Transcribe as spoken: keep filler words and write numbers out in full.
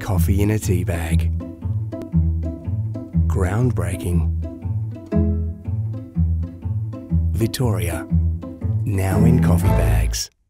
Coffee in a tea bag. Groundbreaking. Vittoria, now in coffee bags.